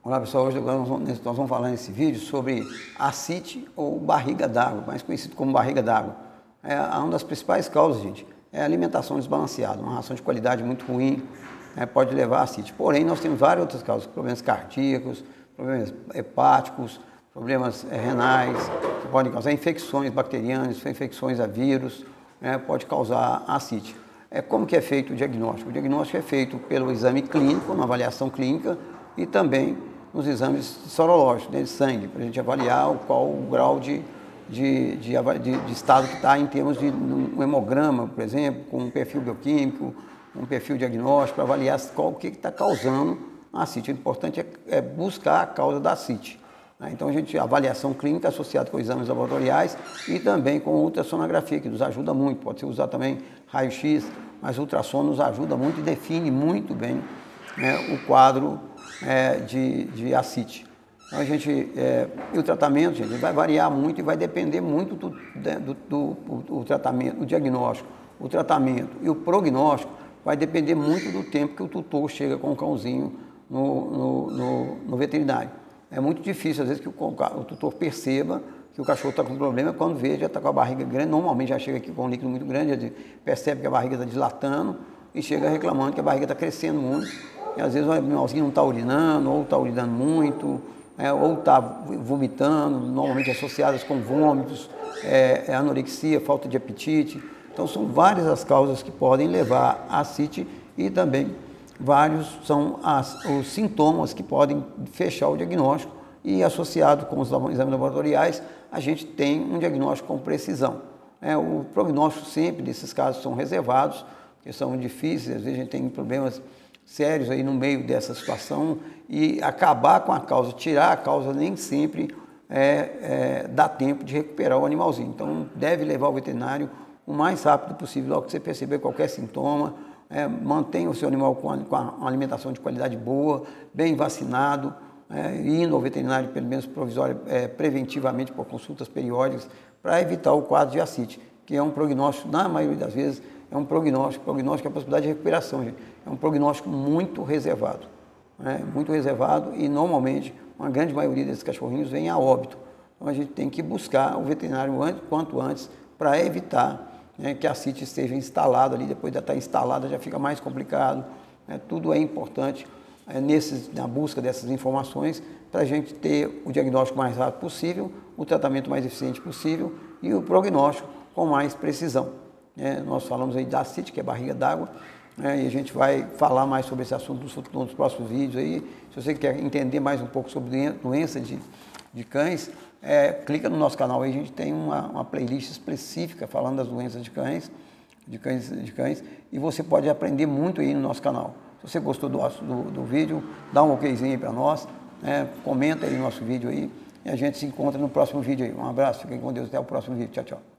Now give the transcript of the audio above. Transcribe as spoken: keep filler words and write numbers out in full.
Olá pessoal, hoje nós vamos, nós vamos falar nesse vídeo sobre ascite ou barriga d'água, mais conhecido como barriga d'água. É uma das principais causas, gente, é a alimentação desbalanceada, uma ração de qualidade muito ruim, é, pode levar a ascite. Porém, nós temos várias outras causas, problemas cardíacos, problemas hepáticos, problemas é, renais, que podem causar infecções bacterianas, infecções a vírus, é, pode causar ascite. É, como que é feito o diagnóstico? O diagnóstico é feito pelo exame clínico, uma avaliação clínica, e também nos exames sorológicos, né, de sangue, para a gente avaliar o, qual o grau de, de, de, de, de estado que está em termos de um hemograma, por exemplo, com um perfil bioquímico, um perfil diagnóstico, para avaliar qual, o que está causando a ascite. O importante é, é buscar a causa da ascite. Né? Então, a gente, a avaliação clínica associada com exames laboratoriais e também com ultrassonografia, que nos ajuda muito. Pode ser usar também raio-x, mas o ultrassom nos ajuda muito e define muito bem, né, o quadro É, de, de ascite. Então, a gente, é, e o tratamento, gente, vai variar muito e vai depender muito do, do, do, do, do tratamento, o diagnóstico, o tratamento e o prognóstico vai depender muito do tempo que o tutor chega com o cãozinho no, no, no, no veterinário. É muito difícil, às vezes, que o, o tutor perceba que o cachorro está com problema, quando vê, já está com a barriga grande, normalmente já chega aqui com um líquido muito grande, já percebe que a barriga está dilatando e chega reclamando que a barriga está crescendo muito. E às vezes o animalzinho não está urinando, ou está urinando muito, é, ou está vomitando, normalmente associadas com vômitos, é, é anorexia, falta de apetite. Então são várias as causas que podem levar a ascite e também vários são as, os sintomas que podem fechar o diagnóstico e associado com os exames laboratoriais a gente tem um diagnóstico com precisão. É, o prognóstico sempre desses casos são reservados, porque são difíceis, às vezes a gente tem problemas sérios aí no meio dessa situação e acabar com a causa, tirar a causa nem sempre é, é, dá tempo de recuperar o animalzinho. Então deve levar o veterinário o mais rápido possível, logo que você perceber qualquer sintoma, é, mantenha o seu animal com, a, com uma alimentação de qualidade boa, bem vacinado, é, indo ao veterinário pelo menos provisório, é, preventivamente por consultas periódicas para evitar o quadro de ascite, que é um prognóstico, na maioria das vezes, é um prognóstico, prognóstico é a possibilidade de recuperação, gente. É um prognóstico muito reservado, né? Muito reservado e normalmente uma grande maioria desses cachorrinhos vem a óbito. Então a gente tem que buscar o veterinário antes, quanto antes para evitar, né, que a ascite esteja instalada ali, depois de estar instalada já fica mais complicado, né? Tudo é importante é, nesses, na busca dessas informações para a gente ter o diagnóstico mais rápido possível, o tratamento mais eficiente possível e o prognóstico com mais precisão. É, nós falamos aí da ascite, que é barriga d'água, né, e a gente vai falar mais sobre esse assunto nos, nos próximos vídeos aí. Se você quer entender mais um pouco sobre doença de, de cães, é, clica no nosso canal aí, a gente tem uma, uma playlist específica falando das doenças de cães, de cães, de cães, e você pode aprender muito aí no nosso canal. Se você gostou do, do, do vídeo, dá um okzinho aí para nós, né, comenta aí no nosso vídeo aí, e a gente se encontra no próximo vídeo aí. Um abraço, fiquem com Deus, até o próximo vídeo, tchau, tchau.